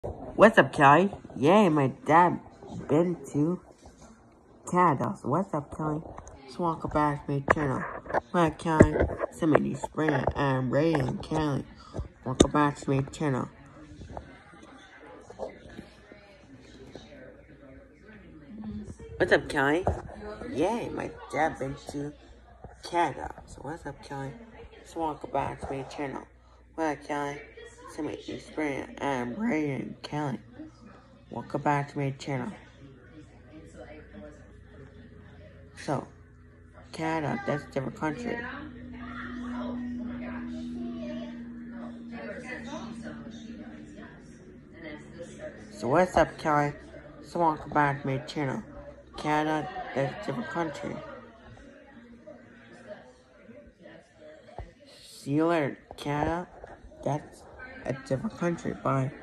What's up, Kelly? Yay, my dad been to Canada. So what's up, Kelly? So welcome back to my channel. Well, Kelly, somebody spring and Ray and Kelly. Welcome back to my channel. What's up, Kelly? Yay, my dad been to Canada. So what's up, Kelly? So welcome back to my channel. Well, Kelly, somebody spring and Ray and Kelly. Welcome back to my channel. So, Canada, that's a different country. So what's up, Kelly? So welcome back to my channel. Canada, that's a different country. See you later, Canada. That's a different country. Bye.